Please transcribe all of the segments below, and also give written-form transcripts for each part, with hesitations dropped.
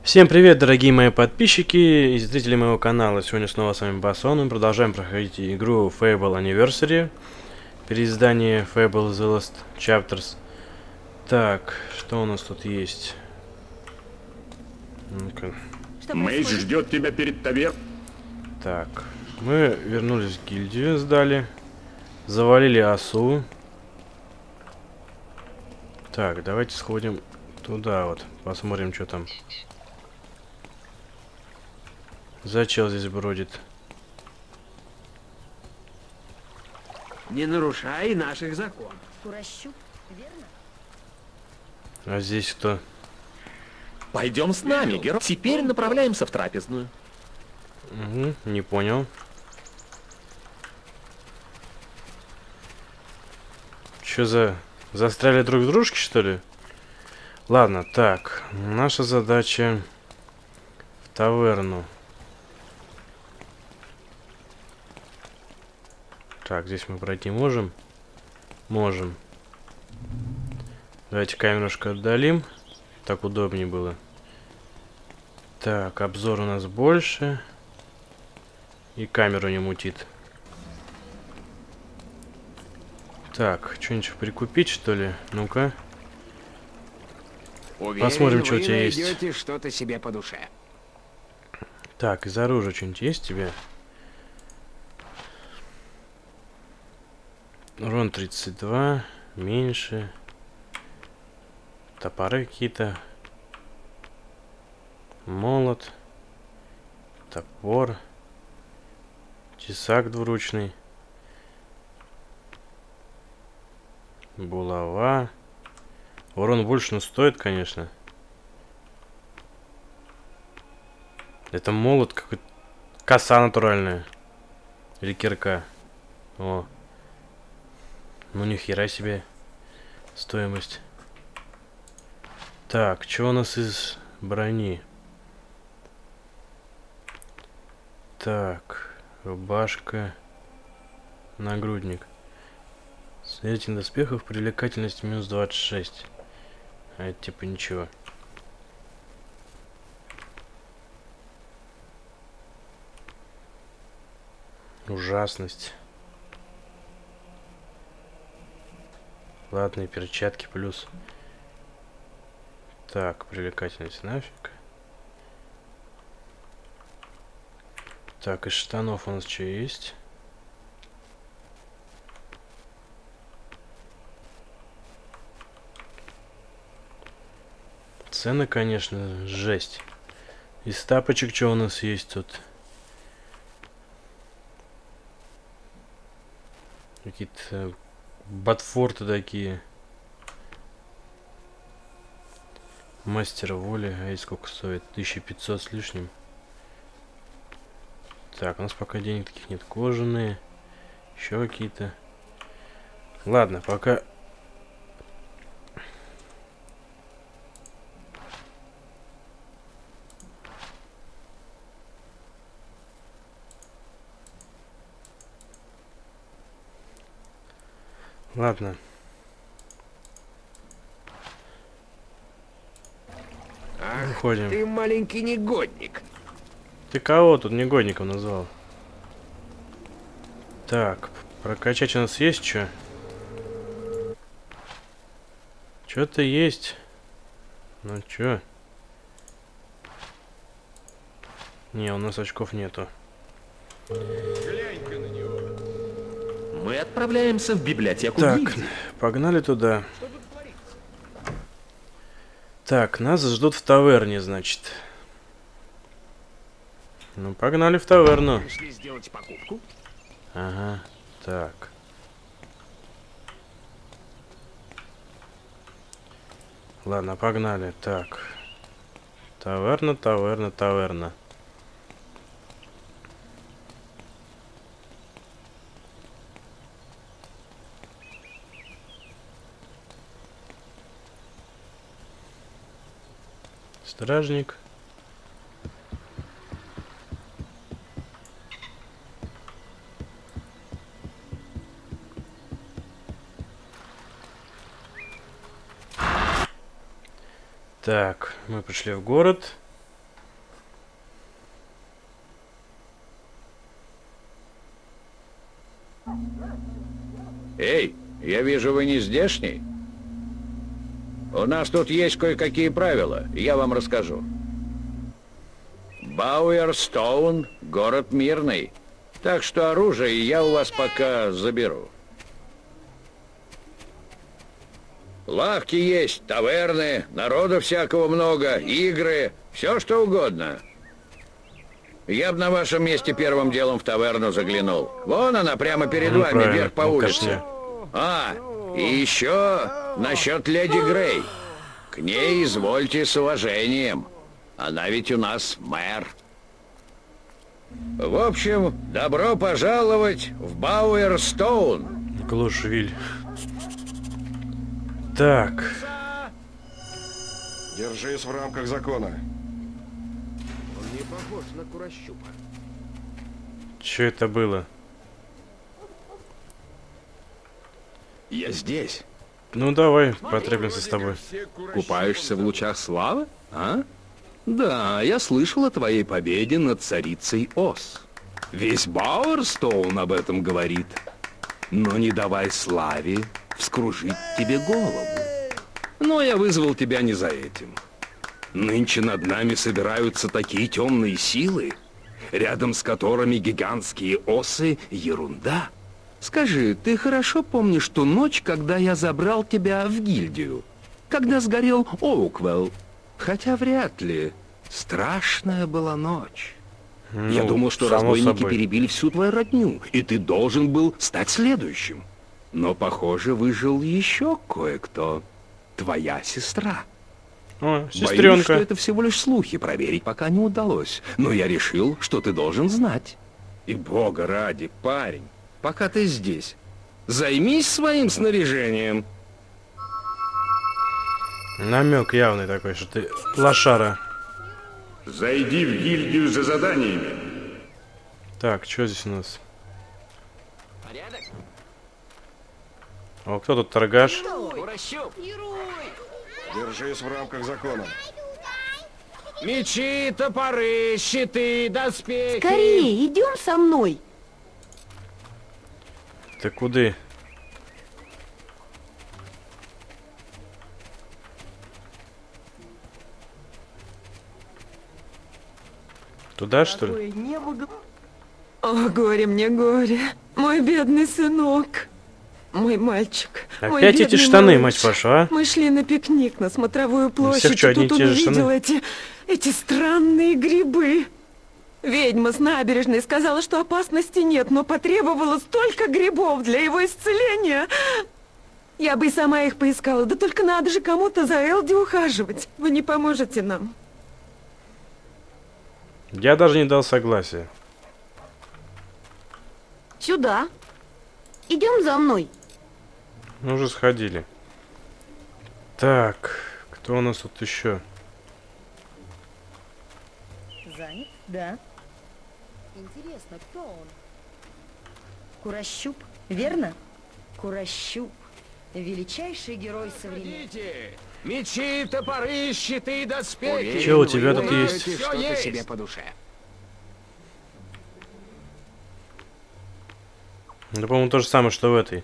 Всем привет, дорогие мои подписчики и зрители моего канала. Сегодня снова с вами Басон. Мы продолжаем проходить игру Fable Anniversary. Переиздание Fable The Last Chapters. Так, что у нас тут есть? Ну-ка. Мэйдж ждет тебя перед таверной. Так, мы вернулись в гильдию, сдали. Завалили осу. Так, давайте сходим туда вот. Посмотрим, что там. Зачем здесь бродит? Не нарушай наших законов. Курощук, верно? А здесь кто? Пойдем с нами, герой. Теперь направляемся в трапезную. Угу, не понял. Что за... Застряли друг в дружке, что ли? Ладно, так. Наша задача в таверну. Так, здесь мы пройти можем? Можем. Давайте камерушку отдалим. Так удобнее было. Так, обзор у нас больше. И камеру не мутит. Так, что-нибудь прикупить, что ли? Ну-ка. Посмотрим, что у тебя есть. Найдете что-то себе по душе. Так, из оружия что-нибудь есть тебе? Урон 32, меньше. Топоры какие-то. Молот. Топор. Тесак двуручный. Булава. Урон больше, но стоит, конечно. Это молот какой-то. Коса натуральная. Или кирка. О. Ну ни хера себе стоимость. Так, что у нас из брони? Так, рубашка, нагрудник. Снятие доспехов, привлекательность минус 26. А это типа ничего. Ужасность. Ладно, перчатки плюс. Так, привлекательность нафиг. Так, из штанов у нас что есть? Цены, конечно, жесть. Из тапочек что у нас есть тут? Какие-то ботфорты такие. Мастер воли. А и сколько стоит? 1500 с лишним. Так, у нас пока денег таких нет. Кожаные. Еще какие-то. Ладно, пока... Ладно. Ах, Выходим. ты маленький негодник. Ты кого тут негодником назвал? Так, прокачать у нас есть что? Что-то есть. Ну чё? Не, у нас очков нету. Мы отправляемся в библиотеку Так, гильдии. погнали туда. Так, нас ждут в таверне, значит. Ну, погнали в таверну. Пришли сделать покупку? Ага, так. Ладно, погнали. Так. Таверна, таверна, таверна. Стражник. Так, мы пришли в город. Эй, я вижу, вы не здешний. У нас тут есть кое-какие правила, я вам расскажу. Бауэрстоун — город мирный, так что оружие я у вас пока заберу. Лавки есть, таверны, народу всякого много, игры, все что угодно. Я бы на вашем месте первым делом в таверну заглянул. Вон она, прямо перед Ну, вами, правильно, вверх по ну, улице. И еще насчет леди Грей. К ней извольте с уважением. Она ведь у нас мэр. В общем, добро пожаловать в Бауэрстоун. Глушвиль. Так. Держись в рамках закона. Он не похож на Курощупа. Что это было? Я здесь. Ну давай, потребуемся с тобой. Купаешься в лучах славы, а? Да, я слышал о твоей победе над царицей Ос. Весь Бауэрстоун об этом говорит. Но не давай славе вскружить тебе голову. Но я вызвал тебя не за этим. Нынче над нами собираются такие темные силы, рядом с которыми гигантские осы — ерунда. Скажи, ты хорошо помнишь ту ночь, когда я забрал тебя в гильдию? Когда сгорел Оуквелл? Хотя вряд ли. Страшная была ночь. Я думал, что само разбойники собой. перебили всю твою родню, и ты должен был стать следующим. Но, похоже, выжил еще кое-кто. Твоя сестра. О, Боюсь, что сестренка. это всего лишь слухи, проверить пока не удалось. Но я решил, что ты должен знать. И бога ради, парень, пока ты здесь, займись своим снаряжением. Намек явный такой, что ты лошара. Зайди в гильдию за заданиями. Так, что здесь у нас? Порядок? О, кто тут торгаш? Курощуп! Держись в рамках закона. Мечи, топоры, щиты, доспехи. Скорее, идем со мной. Ты куды? Туда, что ли? О, горе мне, горе. Мой бедный сынок. Мой мальчик. мой Опять эти бедный штаны, малыш. мать вашу, а? Мы шли на пикник на смотровую площадь, всех что, и одни тут и он те же увидел штаны? эти странные грибы. Ведьма с набережной сказала, что опасности нет, но потребовала столько грибов для его исцеления. Я бы и сама их поискала, да только надо же кому-то за Элди ухаживать. Вы не поможете нам. Я даже не дал согласия. Сюда. Идем за мной. Мы уже сходили. Так, кто у нас тут еще? Занят? Да. Интересно, кто он? Курощуп, верно? Курощуп. Величайший герой современности. Идите! Мечи, топоры, щиты, доспехи. Чё у тебя Вы тут знаете, есть? Что-то есть. себе по душе. Да, по-моему, то же самое, что в этой.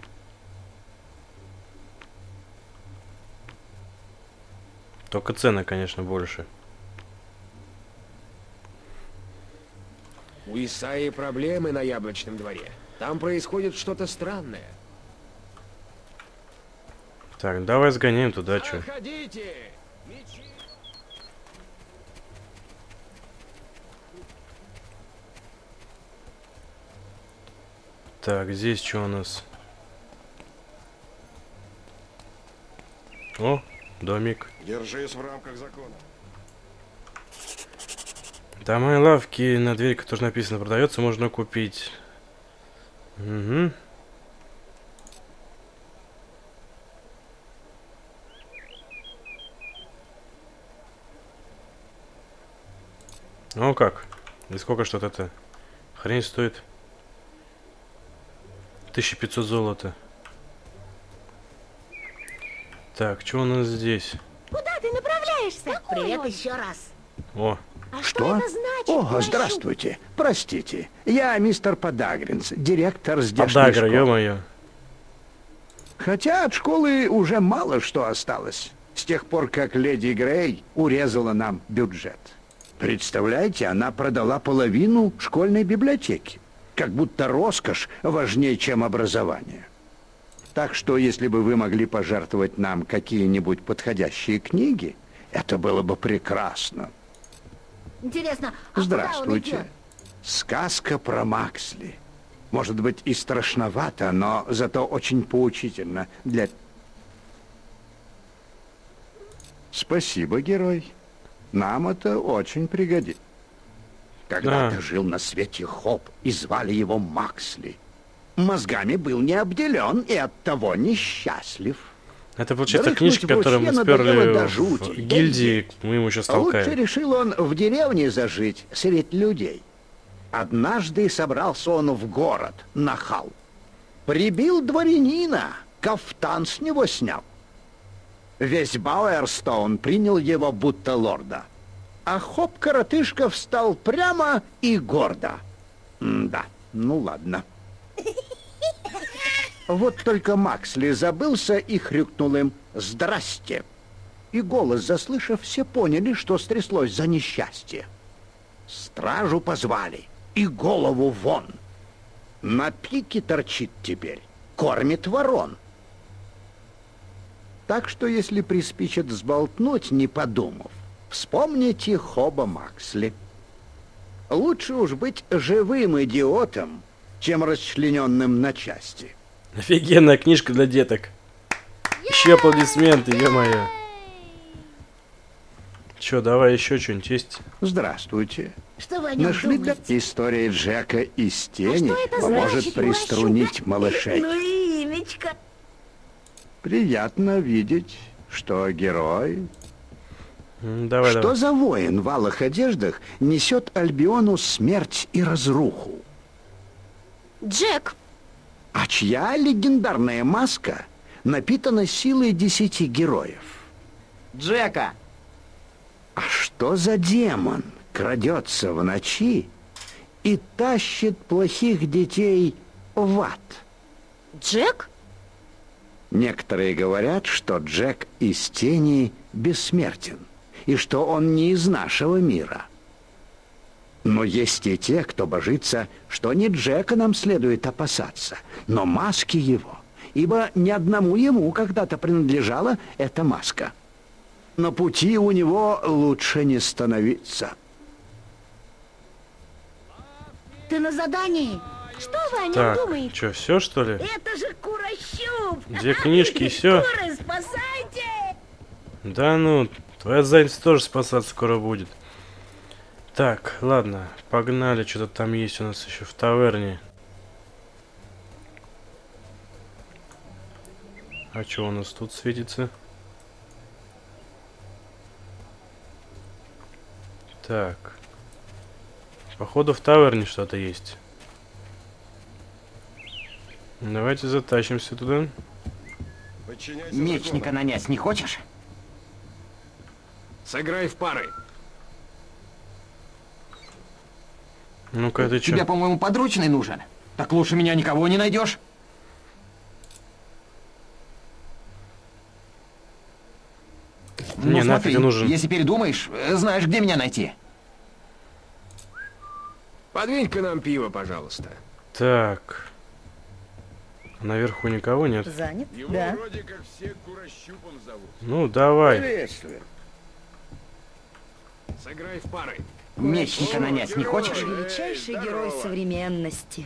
Только цены, конечно, больше. У Исаи проблемы на Яблочном дворе. Там происходит что-то странное. Так, давай сгоняем туда, чё. Заходите! Мечи. Так, здесь что у нас? О, домик. Держись в рамках закона. Дома и лавки, на двери, которая написано продается, можно купить. Угу. Ну как? И сколько что-то это? Хрень стоит. 1500 золота. Так, что у нас здесь? Куда ты направляешься? Привет еще раз. О, А Что? это значит? О, Курощуп? здравствуйте. Простите, я мистер Подагринс, директор здешней подагра, школы. ё-моё. Хотя от школы уже мало что осталось, с тех пор, как леди Грей урезала нам бюджет. Представляете, она продала половину школьной библиотеки. Как будто роскошь важнее, чем образование. Так что, если бы вы могли пожертвовать нам какие-нибудь подходящие книги, это было бы прекрасно. Интересно, а Здравствуйте. куда он идет? Сказка про Максли. Может быть и страшновато, но зато очень поучительно для... Спасибо, герой. Нам это очень пригодится. Когда-то жил на свете Хоп, и звали его Максли. Мозгами был не обделен и оттого несчастлив. Это, получается, Дрыхнуть книжка, которую мы в ущелье надоело до сперли жути. в гильдии, мы ему сейчас Лучше толкаем. решил он в деревне зажить среди людей. Однажды собрался он в город, нахал. Прибил дворянина, кафтан с него снял. Весь Бауэрстоун принял его будто лорда. А Хоп-коротышка встал прямо и гордо. Да, ну ладно. Вот только Максли забылся и хрюкнул им «Здрасте!». И голос заслышав, все поняли, что стряслось за несчастье. Стражу позвали и голову вон. На пике торчит теперь, кормит ворон. Так что, если приспичат сболтнуть, не подумав, вспомните Хоба Максли. Лучше уж быть живым идиотом, чем расчлененным на части. Офигенная книжка для деток. Еще аплодисменты, ё-моё. Чё, давай еще что-нибудь есть? Здравствуйте. Что вы о нем Нашли думаете? история Джека из тени что это поможет значит, приструнить малышей. Ну и имечко. Приятно видеть, что герой... Давай, Что давай. за воин в алых одеждах несет Альбиону смерть и разруху? Джек, А чья легендарная маска напитана силой 10 героев? Джека! А что за демон крадется в ночи и тащит плохих детей в ад? Джек? Некоторые говорят, что Джек из тени бессмертен, и что он не из нашего мира. Но есть и те, кто божится, что не Джека нам следует опасаться, но маски его, ибо ни одному ему когда-то принадлежала эта маска. На пути у него лучше не становиться. Ты на задании? Что вы о нем Так, думаете? что, все что ли? Это же Курощуп! Две книжки и все? Куры, спасайте! Да ну, твоя задница тоже спасаться скоро будет. Так, ладно, погнали, что-то там есть у нас еще в таверне. А что у нас тут светится? Так. Походу в таверне что-то есть. Давайте затащимся туда. Мечника нанять не хочешь? Сыграй в пары. Ну-ка, ты Тебе, чё? по-моему, подручный нужен. Так лучше меня никого не найдешь. Не, Ну, нафиг смотри, нужен. если передумаешь, знаешь, где меня найти. Подвинь-ка нам пиво, пожалуйста. Так. Наверху никого нет? Занят? Да. Вроде как все Курощупом зовут. Ну, давай. Приветствую. Сыграй в пары. Мечника нанять не хочешь? Величайший герой современности.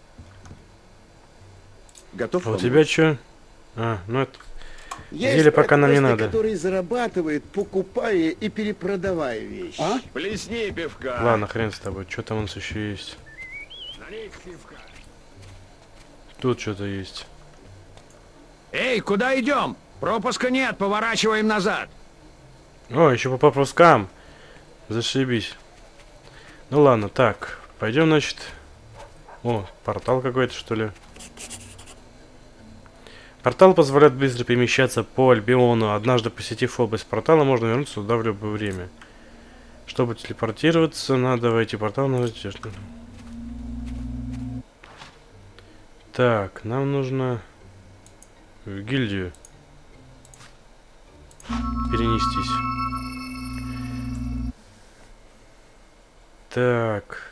Готов А у помочь? тебя что? А, ну это... Есть Зелье пока нам не просто, надо. который зарабатывает, покупая и перепродавая вещи. А? Плесни пивка. Ладно, хрен с тобой. Что там у нас еще есть? Налей пивка. Тут что-то есть. Эй, куда идем? Пропуска нет, поворачиваем назад. О, еще по пропускам. Зашибись. Ну ладно, так. Пойдем, значит... О, портал какой-то, что ли? Портал позволяет быстро перемещаться по Альбиону. Однажды посетив область портала, можно вернуться туда в любое время. Чтобы телепортироваться, надо войти в портал. Так, нам нужно... в гильдию перенестись. Так.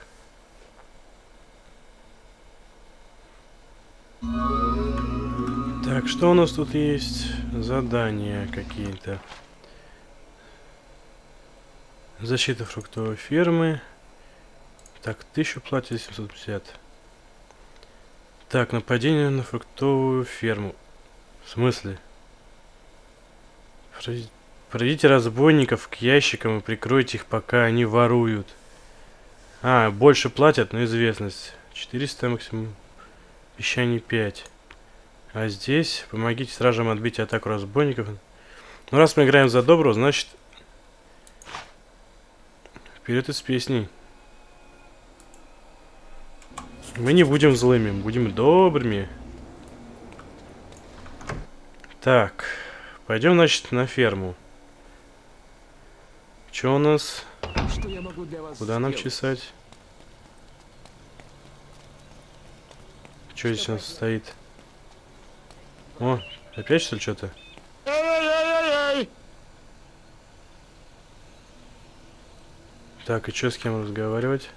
Так, что у нас тут есть? Задания какие-то. Защита фруктовой фермы. Так, 1000 платья 750. Так, нападение на фруктовую ферму. В смысле? Проведите разбойников к ящикам и прикройте их, пока они воруют. А, больше платят, но известность. 400 максимум. Обещание 5. А здесь помогите стражам отбить атаку разбойников. Ну, раз мы играем за доброго, значит... Вперед из песней. Мы не будем злыми, будем добрыми. Так. Пойдем, значит, на ферму. Что у нас? Что я могу для вас Куда нам сделать? чесать? Что здесь у нас стоит? О, опять что ли что-то? Эй-эй-эй-эй! Так, и что с кем разговаривать?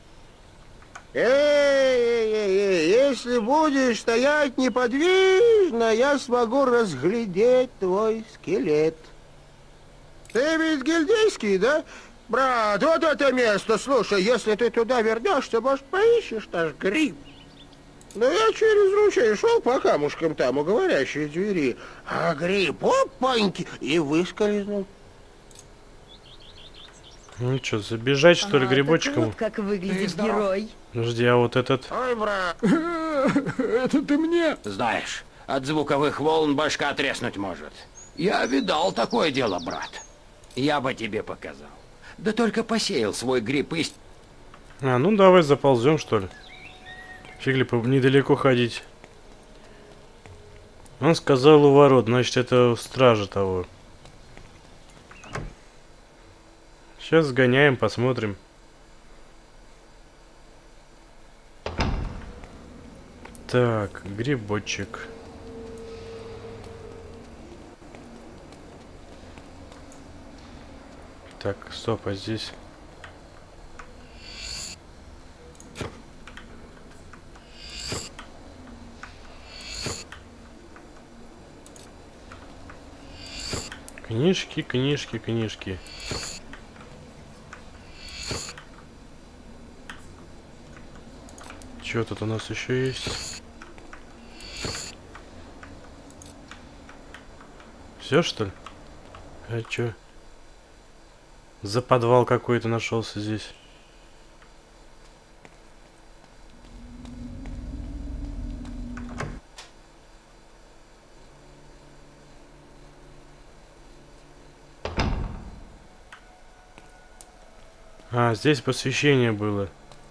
Эй-эй-эй-эй! Если будешь стоять неподвижно, я смогу разглядеть твой скелет. Ты ведь гильдейский, да? Брат, вот это место, слушай, если ты туда вернешься, может, поищешь наш гриб. Но я через ручей шел по камушкам там, у говорящей двери, а гриб, опаньки, и выскользнул. Ну что, забежать что ли грибочком? Вот как выглядит герой. Подожди, а вот этот... Ой, брат. Это ты мне? Знаешь, от звуковых волн башка треснуть может. Я видал такое дело, брат. Я бы тебе показал. Да только посеял свой гриб и... А, ну давай заползем, что ли. Фигли, недалеко ходить. Он сказал у ворот, значит, это у стража того. Сейчас сгоняем, посмотрим. Так, грибочек. Так, стоп, а здесь... Книжки, книжки, книжки. Что тут у нас еще есть? Все, что ли? А чё? За подвал какой-то нашелся здесь. А, здесь посвящение было.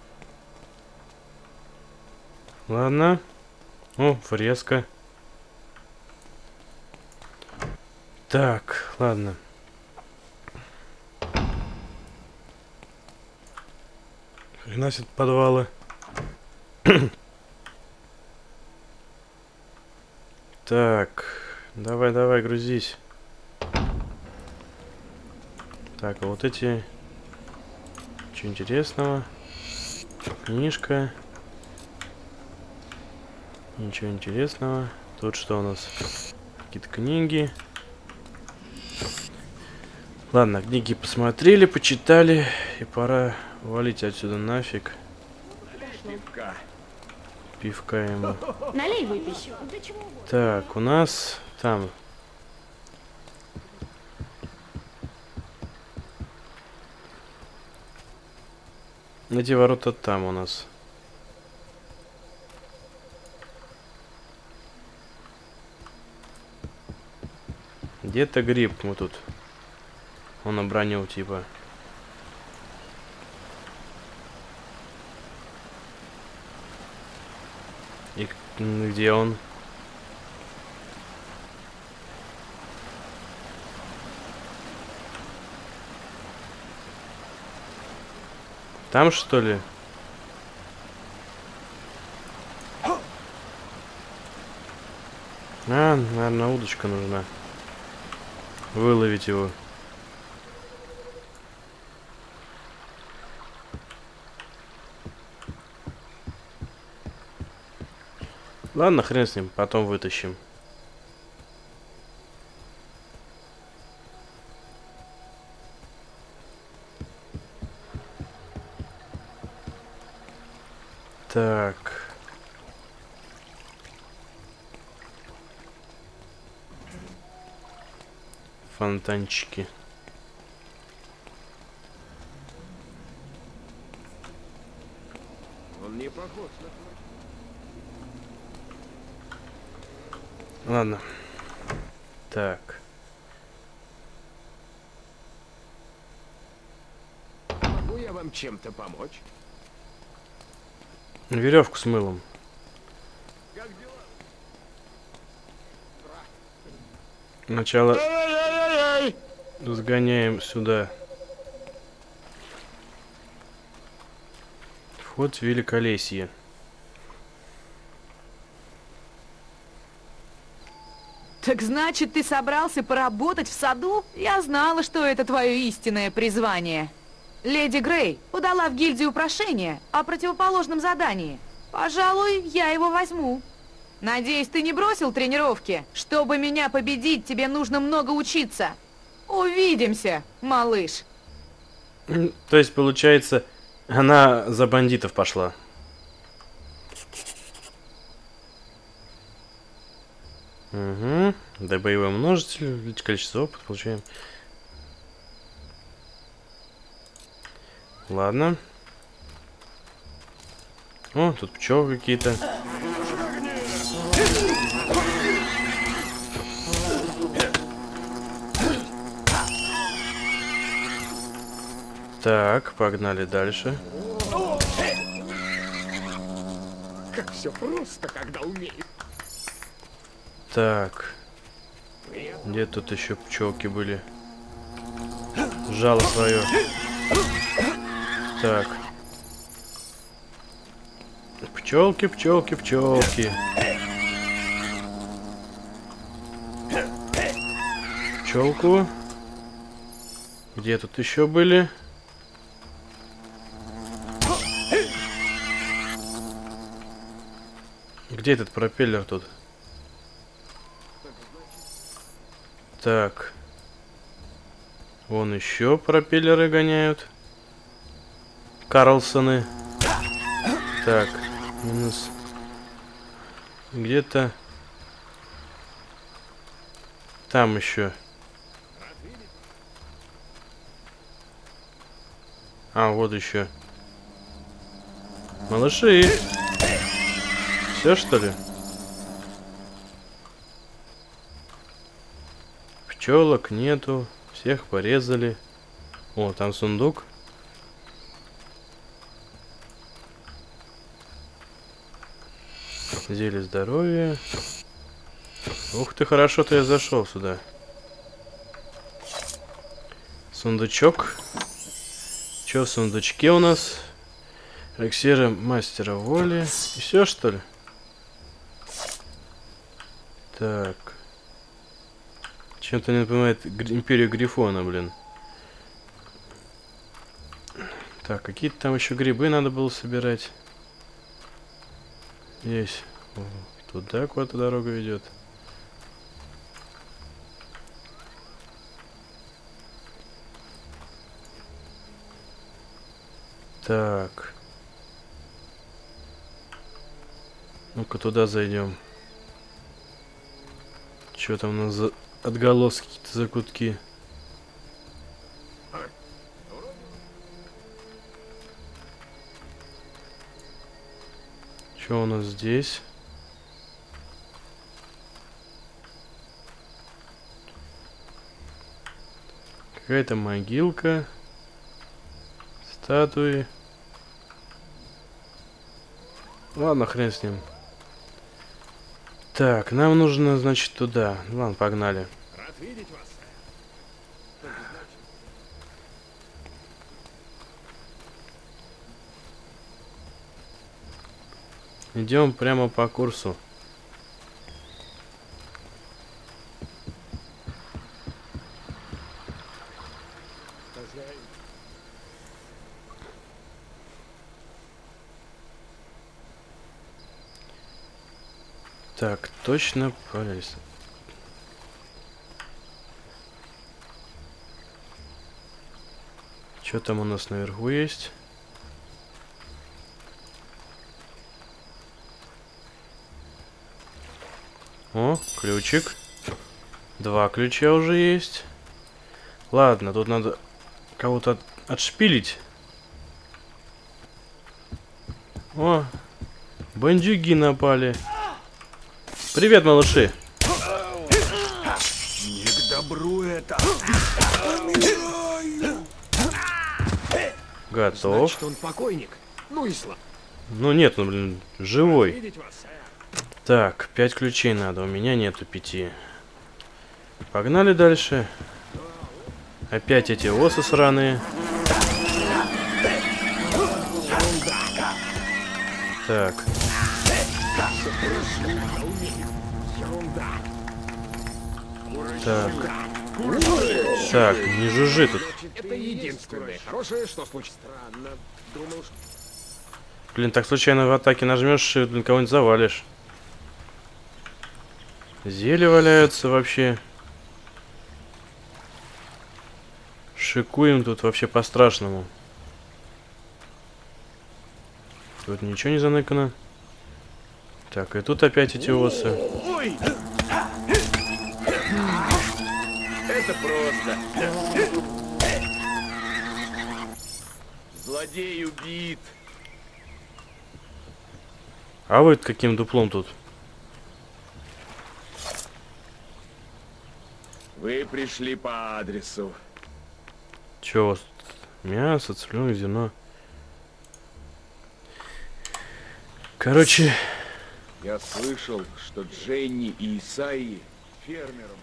Ладно. О, фреска. Так, ладно. Приносят подвалы. Так, давай, грузись. Так, а вот эти... Что интересного? Книжка. Ничего интересного. Тут что у нас? Какие-то книги. Ладно, книги посмотрели, почитали. И пора валить отсюда нафиг. Пивка ему. Налей выпить. Так, у нас там... Эти ворота там у нас. Где-то гриб мы тут. Он обронил типа. И где он? Там что ли? А, наверное, удочка нужна. Выловить его. Ладно, хрен с ним, потом вытащим. Так. Фонтанчики. Он не похож на... Ладно. Так. Могу я вам чем-то помочь? Веревку с мылом. Как дела? Сначала Эй-эй-эй-эй! сгоняем сюда. Вход в Великолесье. Так значит, ты собрался поработать в саду? Я знала, что это твое истинное призвание. Леди Грей подала в гильдию прошение о противоположном задании. Пожалуй, я его возьму. Надеюсь, ты не бросил тренировки? Чтобы меня победить, тебе нужно много учиться. Увидимся, малыш. То есть, получается, она за бандитов пошла. Угу. Да, боевой множитель, увеличить количество опыта получаем. Ладно. О, тут пчелы какие-то. Так, погнали дальше. Как все просто, когда умеешь. Так. Где тут еще пчелки были? Жало свое. Так. Пчелки, пчелки, пчелки. Пчелку. Где тут еще были? Где этот пропеллер тут? Так. Вон еще пропеллеры гоняют. Карлсоны. Так. Минус. Где-то. Там еще. А, вот еще. Малыши. Все, что ли? Пчелок нету. Всех порезали. О, там сундук. Зелье здоровья. Ух ты, хорошо-то я зашел сюда. Сундучок. Что в сундучке у нас? Эликсиры мастера воли. И все, что ли? Так. Чем-то не напоминает Империю Грифона, блин. Так, какие-то там еще грибы надо было собирать. Здесь. Туда куда-то дорога ведет. Так. Ну-ка туда зайдем. Что там у нас за отголоски, какие-то закутки? Что у нас здесь? Какая-то могилка. Статуи. Ладно, хрен с ним. Так, нам нужно, значит, туда. Ладно, погнали. Рад видеть вас. Идем прямо по курсу. Так, точно полез. Что там у нас наверху есть? О, ключик. 2 ключа уже есть. Ладно, тут надо кого-то отшпилить. О, бандюги напали. Привет, малыши. Не к добру это. Готов. Значит, он покойник. Ну и слава. Ну нет, ну блин, живой. Так, 5 ключей надо, у меня нету 5. Погнали дальше. Опять эти осы сраные. Так. Так. Так, не жужжи тут. Это единственное хорошее, что случилось. Странно. Думал, что... Блин, так случайно в атаке нажмешь, и, блин, кого-нибудь завалишь. Зелья валяются вообще. Шикуем тут вообще по-страшному. Тут ничего не заныкано. Так, и тут опять эти осы. Ой! Это просто. Злодей убит. А вы каким дуплом тут? Вы пришли по адресу. Че у вас тут? Мясо, цыпленок, зерно. Короче... Я слышал, что Дженни и Исаи фермером.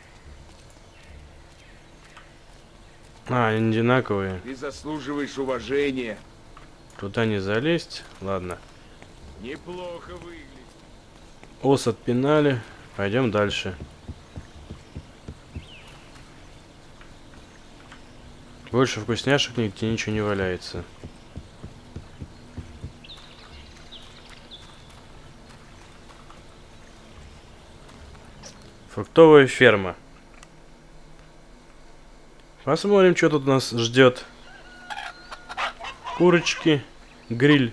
А, они одинаковые. Ты заслуживаешь уважения. Туда не залезть. Ладно. Неплохо выглядит. Ос отпинали. Пойдем дальше. Больше вкусняшек нигде ничего не валяется. Фруктовая ферма. Посмотрим, что тут нас ждет. Курочки, гриль.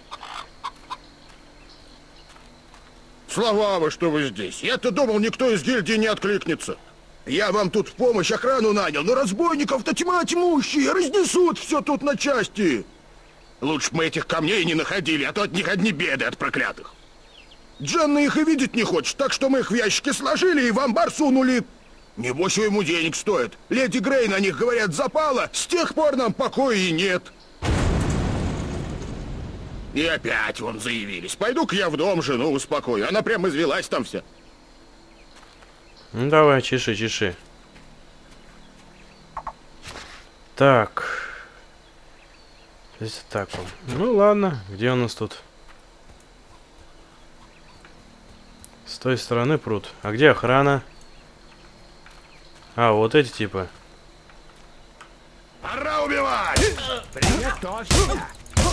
Слава, что вы здесь. Я-то думал, никто из гильдии не откликнется. Я вам тут в помощь охрану нанял, но разбойников-то тьма тьмущие, разнесут все тут на части. Лучше бы мы этих камней не находили, а то от них одни беды от проклятых. Дженна их и видеть не хочет, так что мы их в ящики сложили и в амбар сунули. Небось, ему денег стоит. Леди Грей на них, говорят, запала, с тех пор нам покоя и нет. И опять вон заявились. Пойду-ка я в дом жену успокою. Она прям извелась там вся. Ну давай, чеши, чеши. Так. Здесь так он. Ну ладно, где у нас тут? С той стороны пруд. А где охрана? А, вот эти типа. Пора убивать! Привет, точно.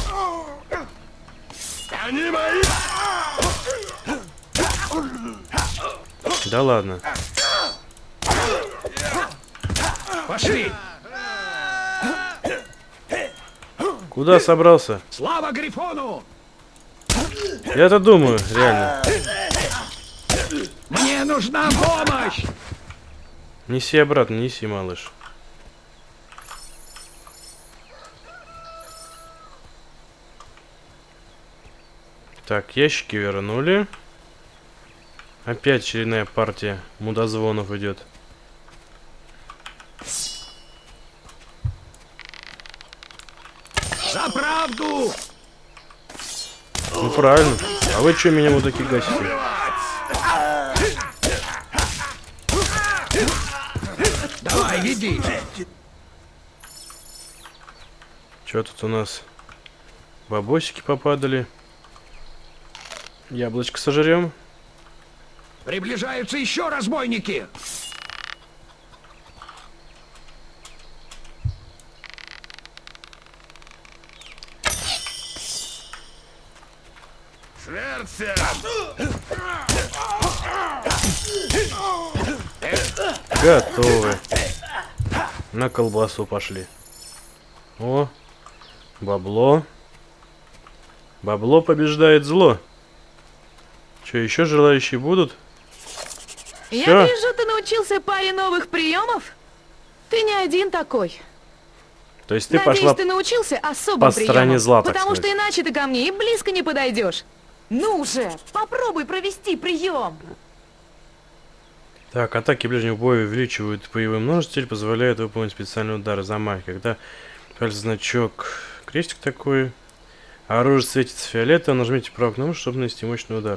Они мои! Да ладно. Пошли! Куда собрался? Слава Грифону! Я-то думаю, реально. Мне нужна помощь! Неси обратно, неси, малыш. Так, ящики вернули. Опять очередная партия мудозвонов идет. За правду! Ну правильно. А вы что меня вот такие гасите? Давай, веди! Что тут у нас? Бабосики попадали. Яблочко сожрем. Приближаются еще разбойники! Шверцер! Готовы. На колбасу пошли. О, бабло. Бабло побеждает зло. Что, еще желающие будут? Я Всё? вижу, ты научился паре новых приемов. Ты не один такой. То есть ты Надеюсь, пошла ты научился особым по стороне приемам, зла, так потому сказать. что иначе ты ко мне и близко не подойдешь. Ну же, попробуй провести прием. Так, атаки ближнего боя увеличивают боевой множитель, позволяют выполнить специальный удар замах. Когда появляется значок крестик такой, а оружие светится фиолетовым, нажмите правую кнопку, чтобы нанести мощный удар.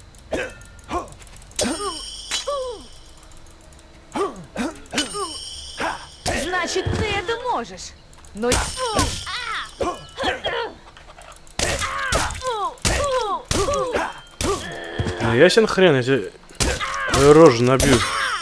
Значит, ты это можешь. Но... Ну ясен хрен, я тебе твою рожу набью.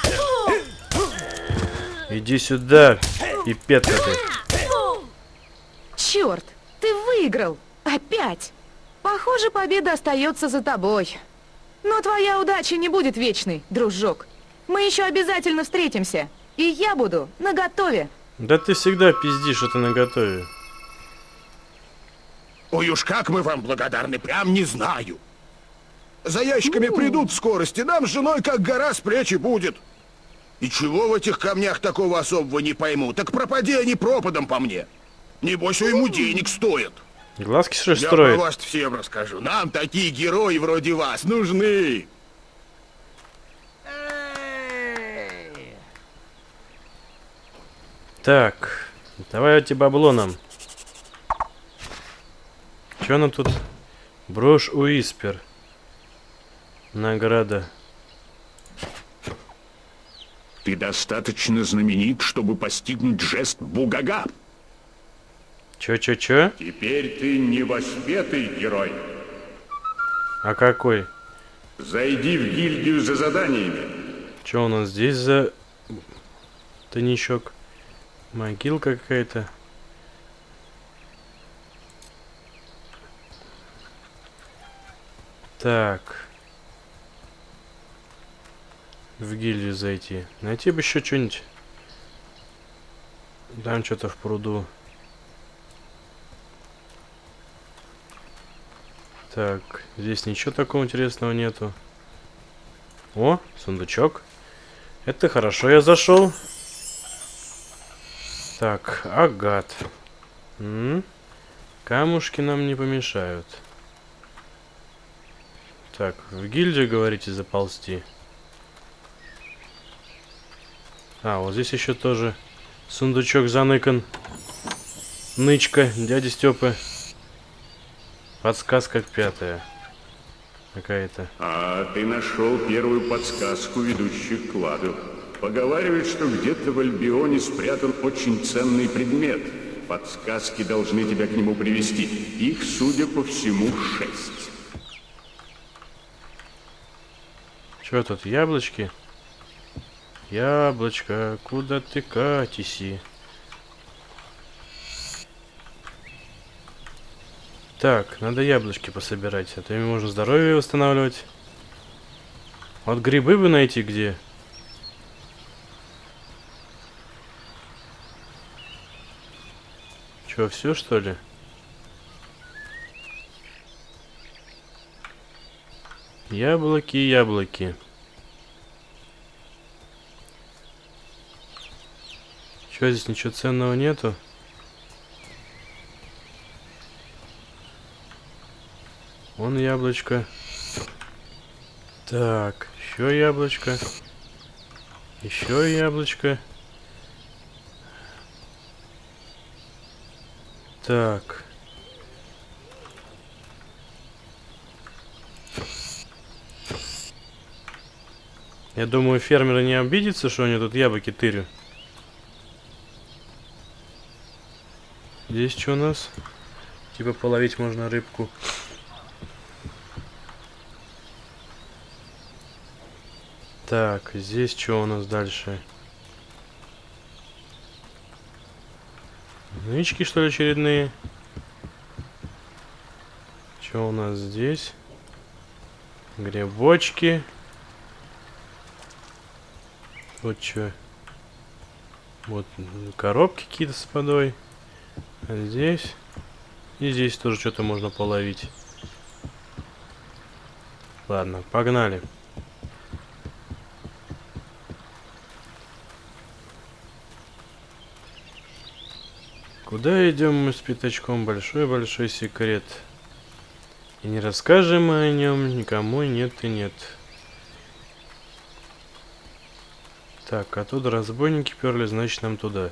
Иди сюда, и петка ты. Черт, ты выиграл. Опять. Похоже, победа остается за тобой. Но твоя удача не будет вечной, дружок. Мы еще обязательно встретимся. И я буду наготове. Да ты всегда пиздишь, что ты наготове. Ой уж как мы вам благодарны, прям не знаю. За ящиками придут в скорости, нам с женой как гора с плечи будет. И чего в этих камнях такого особого не пойму, так пропади они пропадом по мне. Небось, ему денег стоит. Глазки что ли Я строит? про вас всем расскажу. Нам такие герои вроде вас нужны. Так, давай эти бабло нам. Чё нам тут? Брошь Уиспер. Награда. Ты достаточно знаменит, чтобы постигнуть жест Бугага. Чё? Теперь ты не воспетый герой. А какой? Зайди в гильдию за заданиями. Чё у нас здесь за тайничок? Могилка какая-то. Так. В гильдию зайти. Найти бы еще что-нибудь. Там что-то в пруду. Так, здесь ничего такого интересного нету. О, сундучок. Это хорошо, я зашел. Так, агат. Камушки нам не помешают. Так, в гильдию, говорите, заползти. А, вот здесь еще тоже сундучок заныкан. Нычка, дяди Степы. Подсказка 5-я. Какая-то. А ты нашел первую подсказку, ведущую к кладу. Поговаривают, что где-то в Альбионе спрятан очень ценный предмет. Подсказки должны тебя к нему привести. Их, судя по всему, 6. Что тут, яблочки? Яблочко, куда ты катиси? Так, надо яблочки пособирать, а то ими можно здоровье восстанавливать. Вот грибы бы найти где. Чё, все что ли? Яблоки. Чё, здесь ничего ценного нету? Вон яблочко. Так, еще яблочко. Еще яблочко. Так. Я думаю, фермеры не обидятся, что они тут яблоки тырю. Здесь что у нас? Типа половить можно рыбку. Так, здесь что у нас дальше? Нычки, что ли, очередные? Что у нас здесь? Грибочки. Вот что. Вот коробки какие-то с водой. А здесь. И здесь тоже что-то можно половить. Ладно, погнали. Куда идем мы с пятачком? Большой-большой секрет. И не расскажем мы о нем никому, нет и нет. Так, оттуда разбойники перли, значит нам туда.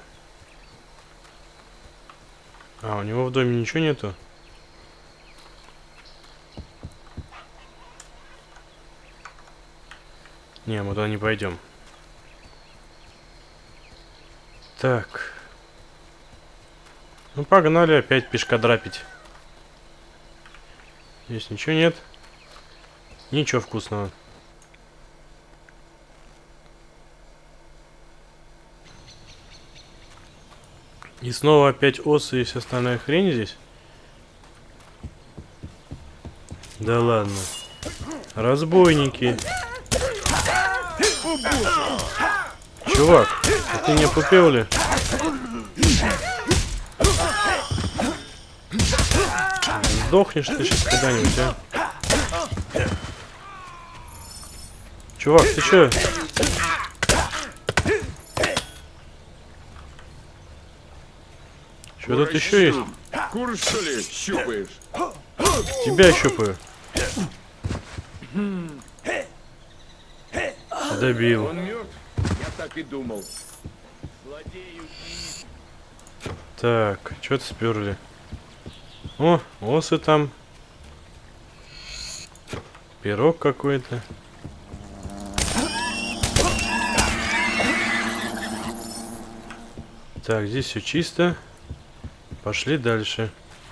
А, у него в доме ничего нету? Не, мы туда не пойдем. Так. Ну, погнали опять пешкодрапить. Здесь ничего нет. Ничего вкусного. И снова опять осы и вся остальная хрень здесь? Да ладно. Разбойники. Чувак, а ты не опупел ли? Сдохнешь ты сейчас когда-нибудь, а? Чувак, ты чё? Что тут еще есть? Кур, что ли, щупаешь? Тебя щупаю. Добил. Он мертв? Я так и думал. Так, что-то сперли. О, осы там. Пирог какой-то. Так, здесь все чисто. Пошли дальше.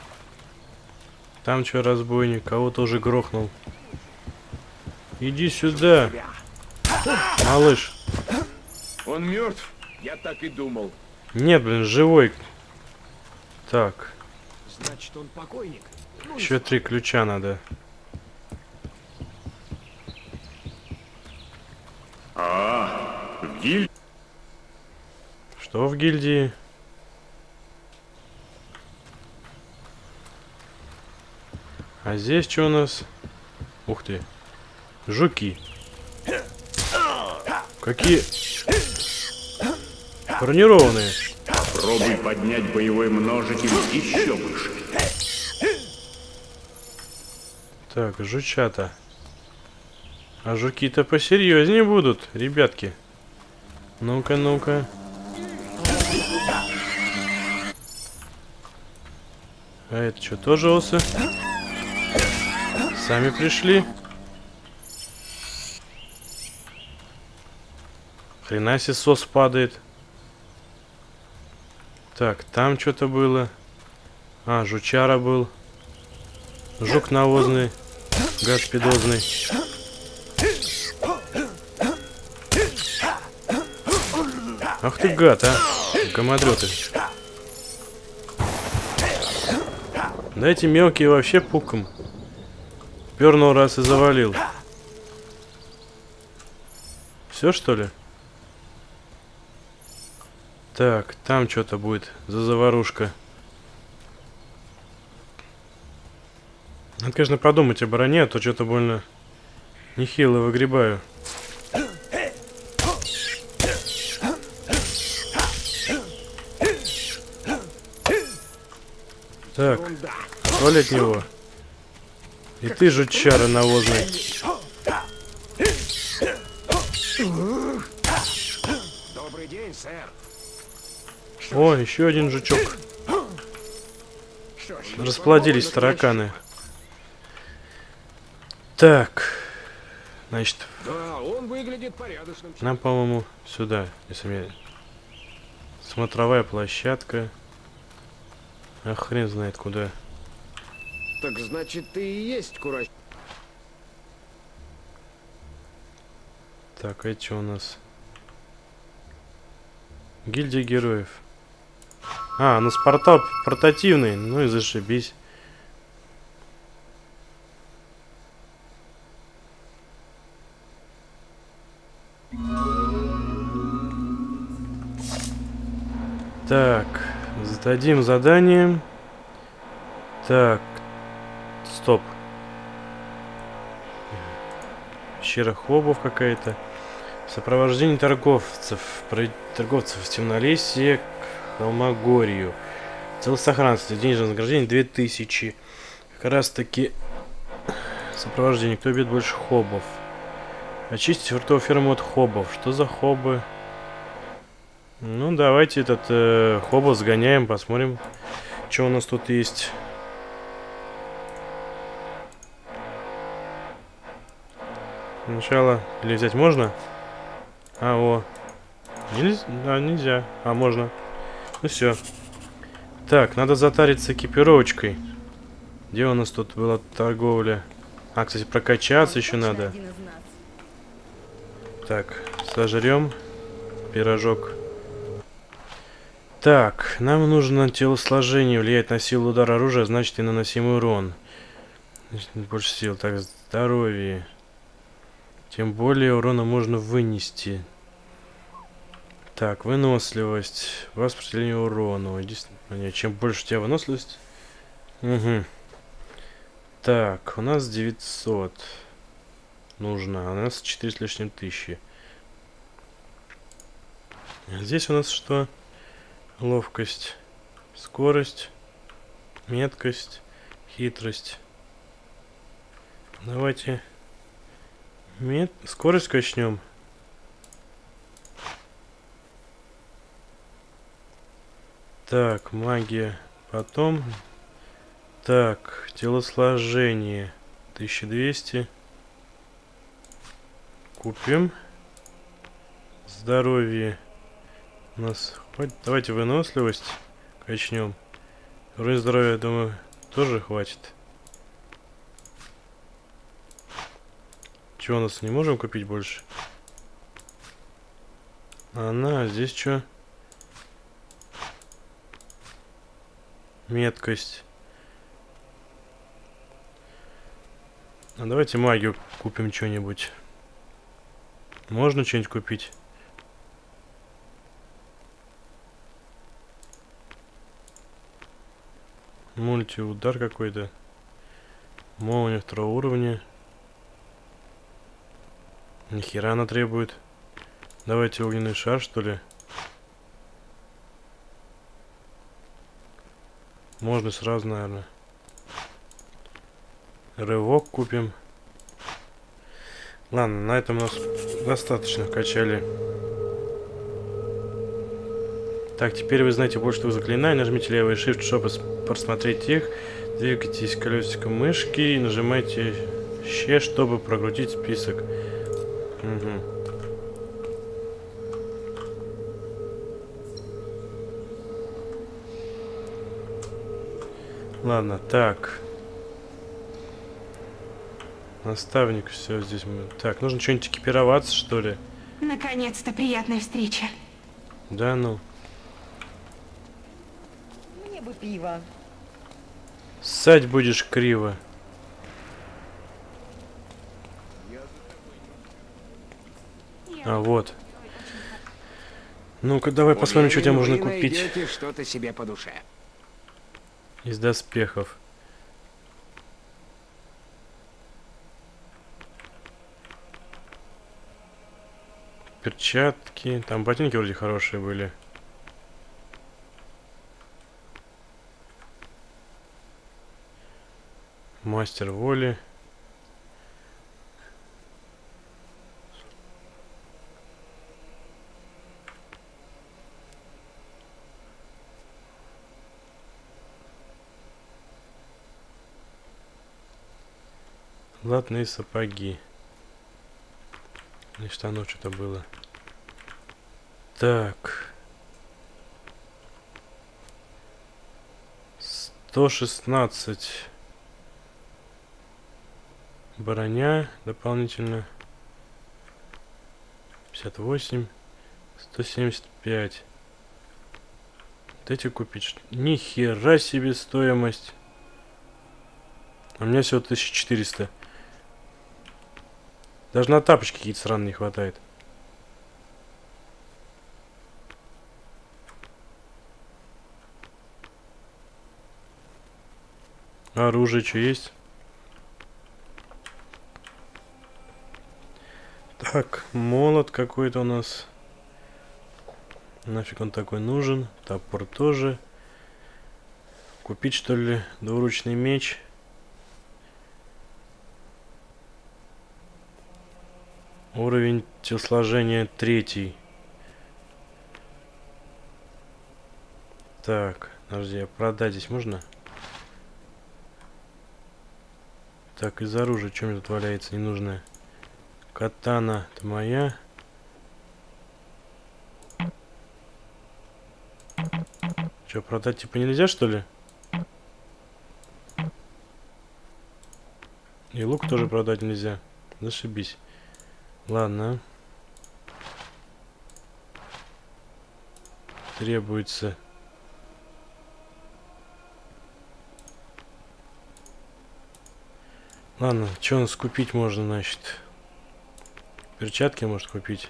Там что, разбойник? Кого-то уже грохнул. Иди сюда, малыш. Он мертв? Я так и думал. Нет, блин, живой. Так. Значит, он покойник. Еще 3 ключа надо. В гильдии? Что в гильдии? А здесь что у нас? Ух ты. Жуки. Какие бронированные. Пробуй поднять боевой множитель еще выше. Так, жучата. А жуки-то посерьезнее будут, ребятки. Ну-ка, ну-ка. А это что, тоже осы? Сами пришли? Хрена себе сос падает. Так, там что-то было. А, жучара был. Жук навозный. Гад пидозный. Ах ты гад, а. Гамадрёты. Да эти мелкие вообще пуком. Пернул раз и завалил. Все, что ли? Так, там что-то будет за заварушка. Надо, конечно, подумать о броне, а то что-то больно нехило выгребаю. Так, вали от него. И ты, жучара навозный. Добрый день, сэр. О, еще один жучок. Расплодились тараканы. Так. Значит, Да, он выглядит порядочным. нам, по-моему, сюда. Если мне... Смотровая площадка. А хрен знает куда. Так значит, ты и есть Курач. Так, это что у нас? Гильдия героев. А, ну портал портативный. Ну и зашибись. Так, сдадим задание. Так, стоп. Пещера хобов какая-то. Сопровождение торговцев. Торговцев в темнолесье к Холмогорью. Целосохранство. Денежное вознаграждение 2000. Как раз таки сопровождение. Кто бьет больше хобов? Очистить фруктовую ферму от хобов. Что за хобы? Ну, давайте этот хобов сгоняем, посмотрим, что у нас тут есть. Сначала. Или взять можно? А, о. Нельзя. А, нельзя. А, можно. Ну все. Так, надо затариться экипировочкой. Где у нас тут была торговля? А, кстати, прокачаться еще надо. Так, сожрем пирожок. Так, нам нужно телосложение. Влияет на силу удара оружия, значит и наносимый урон. Больше сил. Так, здоровье. Тем более урона можно вынести. Так, выносливость. Распределение урона. Чем больше у тебя выносливость. Угу. Так, у нас 900. Нужно. А у нас 4 с лишним тысячи. Здесь у нас что? Ловкость. Скорость. Меткость. Хитрость. Давайте... Скорость качнем. Так, магия. Потом. Так, телосложение. 1200. Купим. Здоровье. У нас хватит. Давайте выносливость качнем. Уровень здоровья, думаю, тоже хватит. Чего у нас не можем купить больше? Она, здесь что? Меткость. А давайте магию купим что-нибудь. Можно что-нибудь купить? Мультиудар какой-то. Молния второго уровня. Нихера она требует. Давайте огненный шар, что ли. Можно сразу, наверное. Рывок купим. Ладно, на этом у нас достаточно качали. Так, теперь вы знаете больше что заклинаний. Нажмите левый shift, чтобы просмотреть их. Двигайтесь колесиком мышки и нажимайте щ, чтобы прокрутить список. Угу. Ладно, так. Наставник, все здесь мы. Так, нужно что-нибудь экипироваться, что ли? Наконец-то приятная встреча. Да ну. Мне бы пиво. Ссать будешь криво. А, вот. Ну-ка, давай посмотрим, что тебе можно купить. Что-то себе по душе. Из доспехов. Перчатки. Там ботинки вроде хорошие были. Мастер воли. Латные сапоги. И штанов что-то было. Так. 116. Броня дополнительно. 58. 175. Вот эти купить. Ни хера себе стоимость. У меня всего 1400. Даже на тапочки какие-то сраные не хватает. Оружие что есть? Так, молот какой-то у нас. Нафиг он такой нужен? Топор тоже. Купить, что ли, двуручный меч? Уровень телосложения 3. Так, подожди, а продать здесь можно? Так, из оружия, что мне тут валяется ненужное? Катана, это моя. Что, продать типа нельзя, что ли? И лук тоже продать нельзя. Зашибись. Ладно. Требуется. Ладно, что у нас купить можно, значит? Перчатки может купить.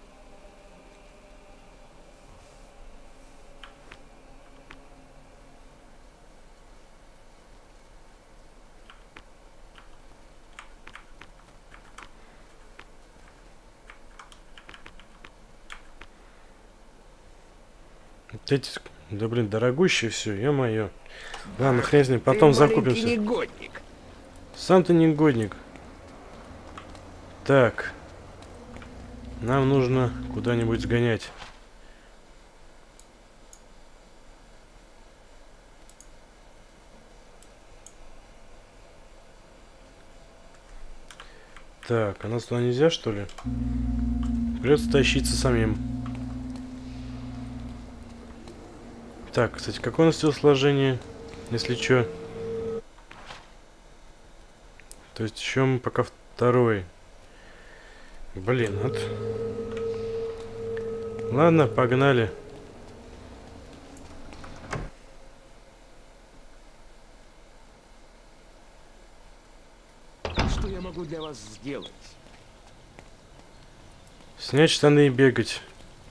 Вот эти, да блин, дорогущие все, ё-моё. Ладно, хрен с ним, потом закупимся. Негодник. Сам ты негодник. Так. Нам нужно куда-нибудь сгонять. Так, а нас туда нельзя, что ли? Придется тащиться самим. Так, кстати, какое у нас телосложение, если чё? То есть еще мы пока второй. Блин, вот. Ладно, погнали. Что я могу для вас сделать? Снять штаны и бегать.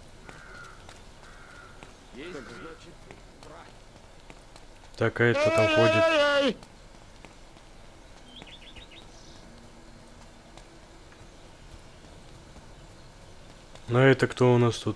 Так, а это кто там ходит? Ну это кто у нас тут?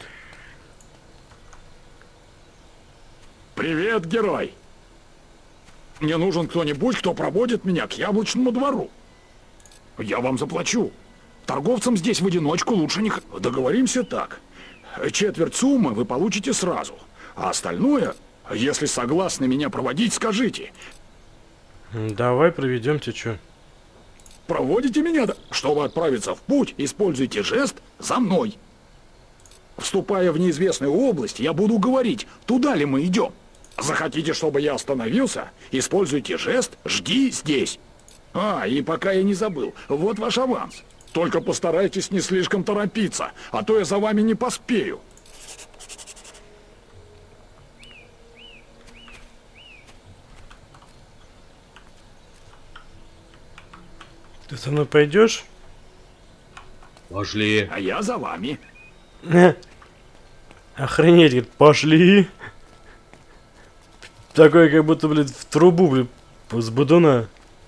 Привет, герой! Мне нужен кто-нибудь, кто проводит меня к Яблочному двору. Я вам заплачу. Торговцам здесь в одиночку лучше не... Договоримся так. Четверть суммы вы получите сразу. А остальное, если согласны меня проводить, скажите. Давай проведемте, чё? Проводите меня? Чтобы отправиться в путь, используйте жест «за мной». Вступая в неизвестную область, я буду говорить, туда ли мы идем. Захотите, чтобы я остановился? Используйте жест «жди здесь». А, и пока я не забыл, вот ваш аванс. Только постарайтесь не слишком торопиться, а то я за вами не поспею. Ты со мной пойдешь? Пошли. А я за вами. Охренеть, говорит, пошли. Такой, как будто, блин, в трубу, блин, с будуна.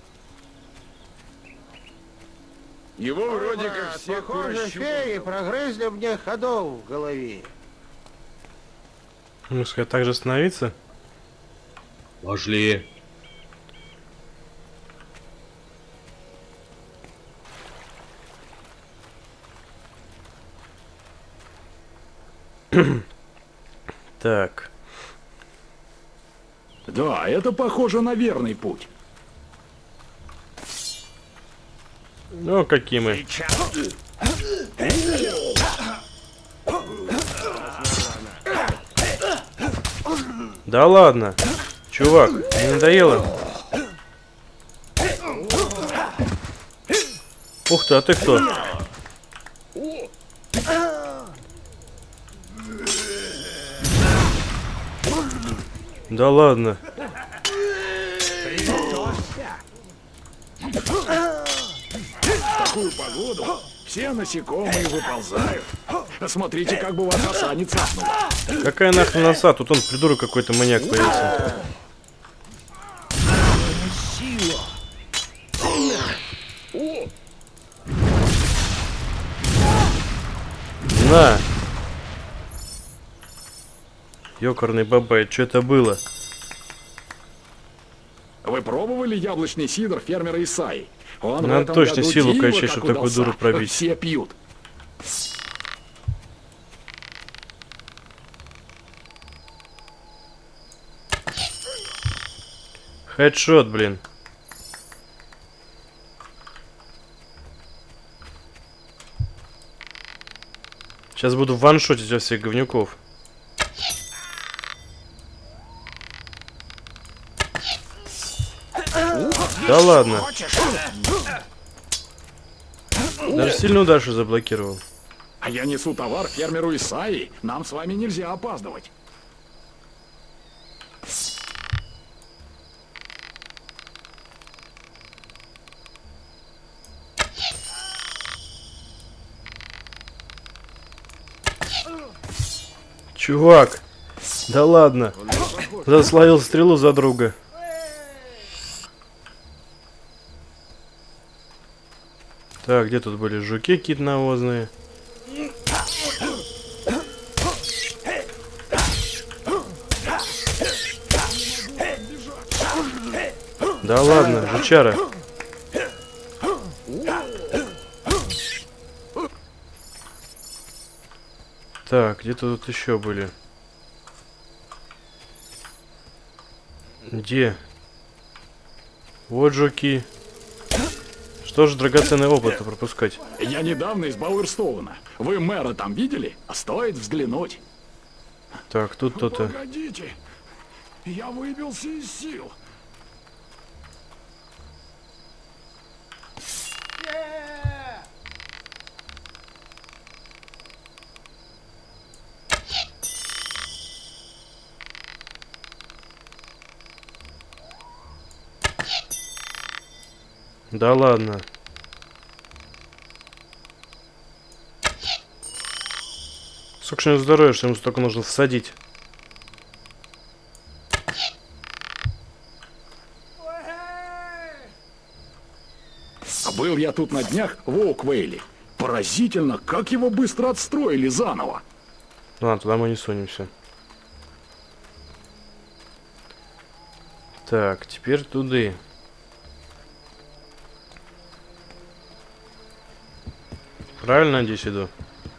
Его вроде как все похоже, феи прогрызли мне ходов в голове. Ну, сказать, так же остановиться? Пошли. Так. Да, это похоже на верный путь. Ну, какие мы. Да ладно. Чувак, не надоело? Ух ты, а ты кто? Да ладно. В такую погоду все насекомые выползают. Смотрите, как бы вас оса не цапнула. Какая нахрен оса? Тут он придурок какой-то маньяк появился. Сила. О! На! Ёкарный бабай, что это было? Вы пробовали яблочный сидр фермера Исаи? Он в Надо этом точно году силу диво, качать, как чтобы такую удался. дуру пробить. Все пьют. Хедшот, блин. Сейчас буду ваншотить во всех говнюков. Да ладно. Даже сильно удачу заблокировал. А я несу товар фермеру Исаи. Нам с вами нельзя опаздывать. Чувак, да ладно. Засловил стрелу за друга. Так, где тут были жуки какие-то навозные? Да ладно, жучара. Так, где-то тут еще были. Где? Вот жуки. Что же драгоценный опыт пропускать? Я недавно из Бауэрстоуна. Вы мэра там видели? А стоит взглянуть. Так, тут кто-то. Погодите. Я выбился из сил. Да ладно. Сколько же у него здоровья, что ему столько нужно всадить? Был я тут на днях в Оуквейле. Поразительно, как его быстро отстроили заново. Ладно, туда мы не сунемся. Так, теперь туда. Правильно, надеюсь, иду?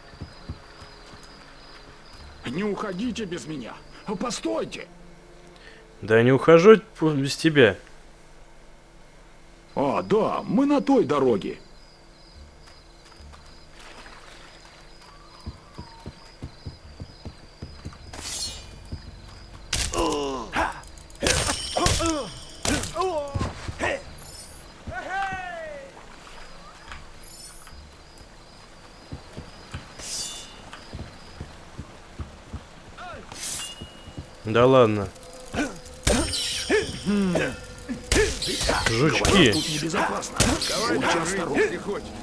Не уходите без меня. Постойте. Да не ухожу без тебя. А, да, мы на той дороге. Да ладно. Жучки. Тут небезопасно. Будьте осторожны.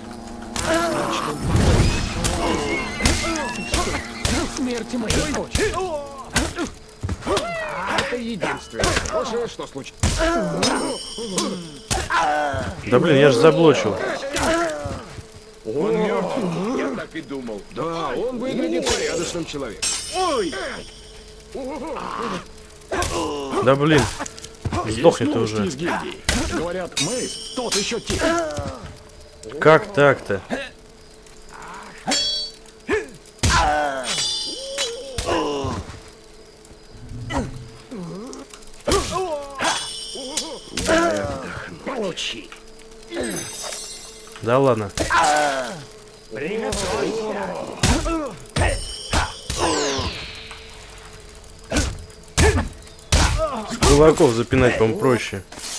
Смерти моей дочери. Это единственное. Больше что случилось? Да блин, я же заблочил. Он мертв. Я так и думал. Да, он выглядит порядочным человеком. Ой! Да блин. Сдохни ты уже. Из гильдии. Говорят, Мейс, тот еще тип. Как так-то? Получи. Да ладно. С кулаков запинать, по-моему, проще.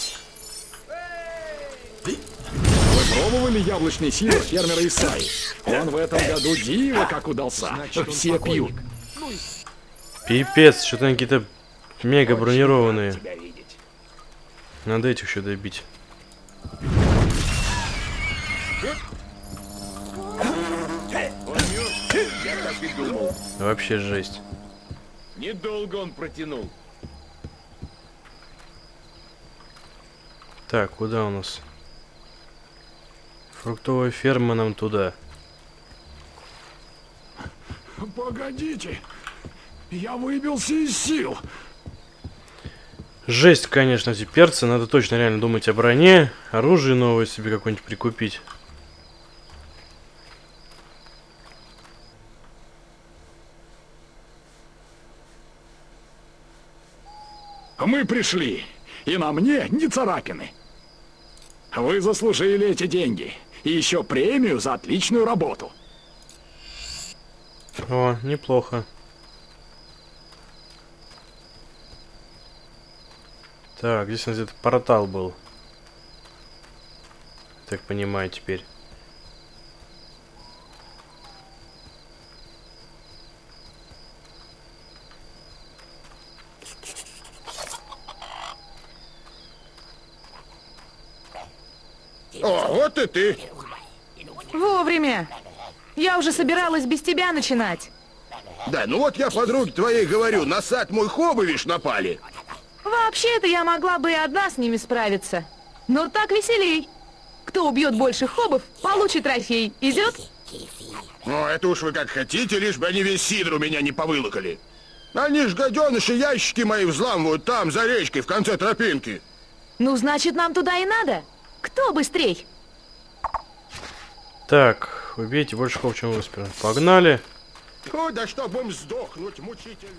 Вы пробовали яблочный сидр фермера Исаи? Он в этом году диво как удался. Все пьют. Пипец, что-то они какие-то мега бронированные. Надо этих еще добить. Я так и думал. Вообще жесть. Недолго он протянул. Так, куда у нас? Фруктовая ферма нам туда. Погодите. Я выбился из сил. Жесть, конечно, эти перцы. Надо точно реально думать о броне. Оружие новое себе какое-нибудь прикупить. Мы пришли, и на мне не царапины. Вы заслужили эти деньги. И еще премию за отличную работу. О, неплохо. Так, здесь у нас где-то портал был. Так понимаю теперь. О, вот и ты. Вовремя. Я уже собиралась без тебя начинать. Да, ну вот я подруге твоей говорю, на сад мой хобовиш напали. Вообще-то я могла бы и одна с ними справиться. Но так веселей. Кто убьет больше хобов, получит трофей. Идет? Ну, это уж вы как хотите, лишь бы они весь сидр у меня не повылокали. Они ж, гаденыши, ящики мои взламывают там, за речкой, в конце тропинки. Ну, значит, нам туда и надо. Кто быстрей? Так, убейте больше хоб, чем выспер. Погнали. О, да чтобы им сдохнуть мучительно.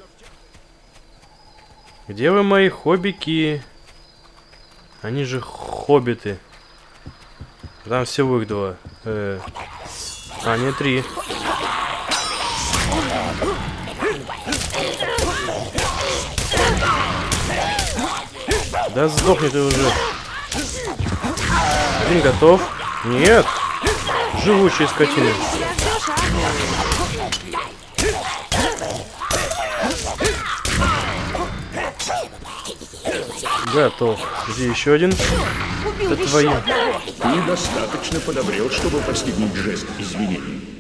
Где вы, мои хоббики? Они же хоббиты. Там всего их два. А, не 3. Да сдохни ты уже. Один готов. Нет. Живучие скотины. Готов. Где еще один? Это твои. Недостаточно подобрел, чтобы постигнуть жест извинений.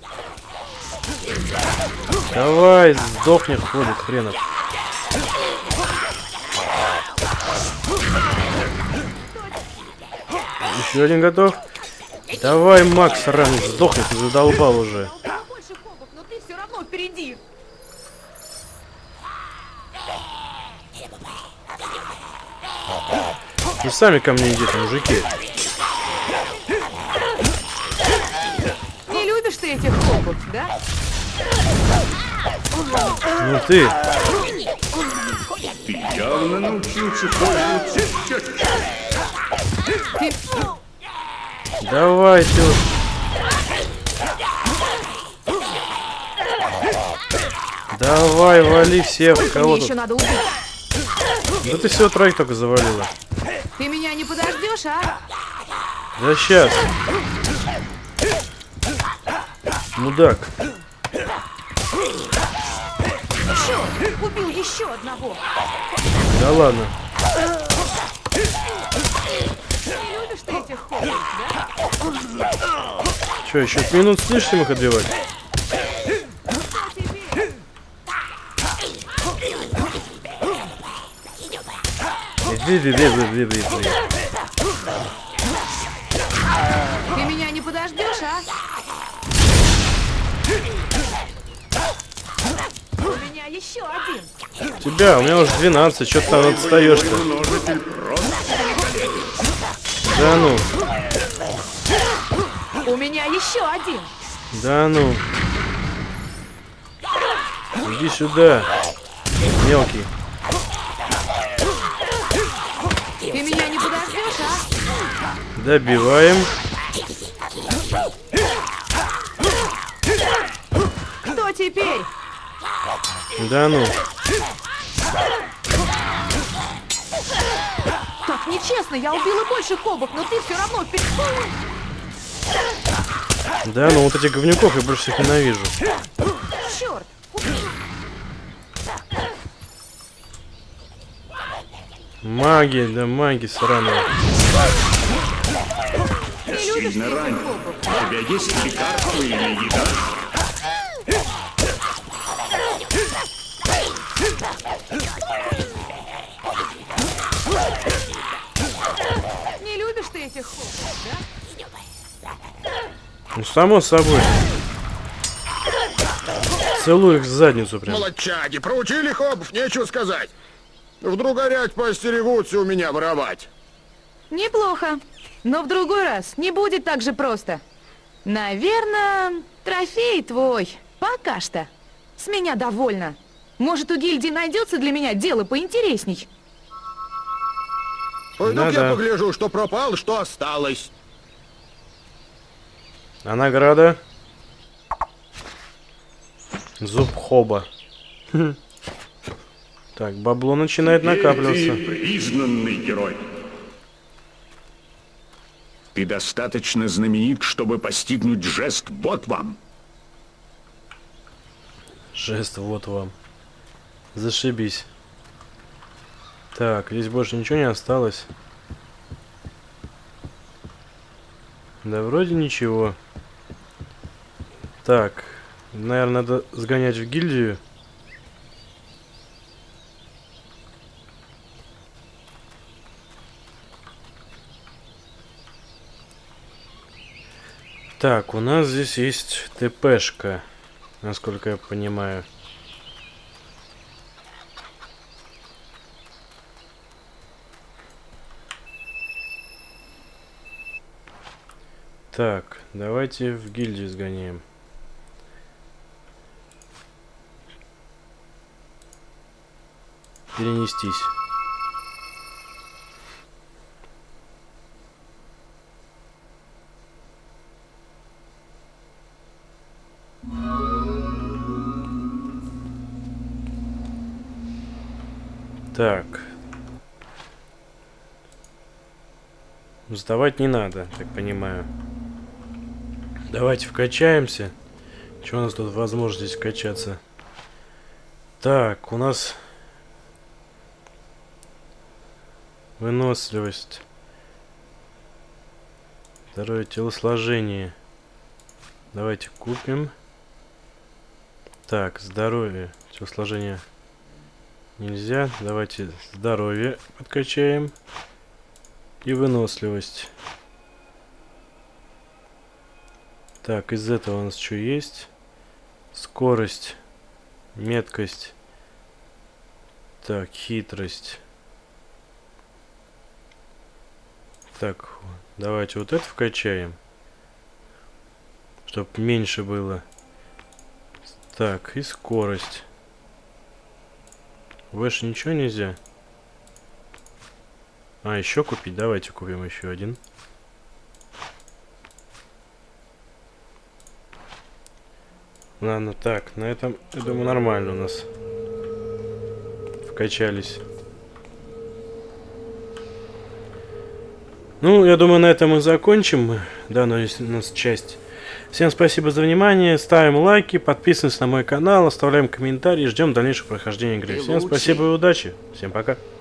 Давай, сдохни, ходит хренов. Еще один готов. Давай, Макс, рано сдохни, ты задолбал уже. Больше хобов, но ты все равно впереди. Вы сами ко мне идите, мужики. Не любишь ты этих хобов, да? Ну ты. Ты явно научился пользоваться щеткой. Давай, ты. Давай, вали всех, кого еще тут. надо убить. Да ты всего троих только завалила. Ты меня не подождешь, а? Да сейчас. Мудак. Черт, убил еще одного. Да ладно. Не любишь ты этих хобов, да? Че, еще минут с лишним их отбивать? Иди. Ты меня не подождешь, а? У меня еще один. Тебя, у меня уже 12, что ты там отстаешь-то? Да ну. У меня еще один. Да ну. Иди сюда, мелкий. Ты меня не подождешь, а? Добиваем. Кто теперь? Да ну. Так нечестно, я убила больше хобов, но ты все равно... Да ну, вот этих говнюков я больше всех ненавижу. Черт! Маги, да маги сраные. Сильно ранен. У тебя есть лекарство или еда? этих хлопцев, да? Ну, само собой. Целую их в задницу прям. Молодчаги, проучили хобов, нечего сказать. Вдруг горять поостерегутся у меня воровать. Неплохо. Но в другой раз не будет так же просто. Наверное, трофей твой. Пока что. С меня довольно. Может, у гильдии найдется для меня дело поинтересней. Пойду-ка я погляжу, что пропало, что осталось. А награда? Зуб хоба. Так, бабло начинает накапливаться. Ты признанный герой. Ты достаточно знаменит, чтобы постигнуть жест «вот вам». Жест «вот вам». Зашибись. Так, здесь больше ничего не осталось. Да вроде ничего. Так, наверное, надо сгонять в гильдию. Так, у нас здесь есть ТПшка, насколько я понимаю. Так, давайте в гильдию сгоняем. Перенестись. Так. Сдавать не надо, так понимаю. Давайте вкачаемся. Что у нас тут возможно здесь вкачаться? Так, у нас выносливость. Второе телосложение. Давайте купим. Так, здоровье. Телосложение нельзя. Давайте здоровье подкачаем. И выносливость. Так, из этого у нас что есть? Скорость, меткость. Так, хитрость. Так, давайте вот это вкачаем. Чтоб меньше было. Так, и скорость. Больше ничего нельзя. А, еще купить? Давайте купим еще один. Ладно, так, на этом, я думаю, нормально у нас вкачались. Ну, я думаю, на этом мы закончим данную у нас часть. Всем спасибо за внимание, ставим лайки, подписываемся на мой канал, оставляем комментарии, ждем дальнейшего прохождения игры. Всем спасибо и удачи, всем пока.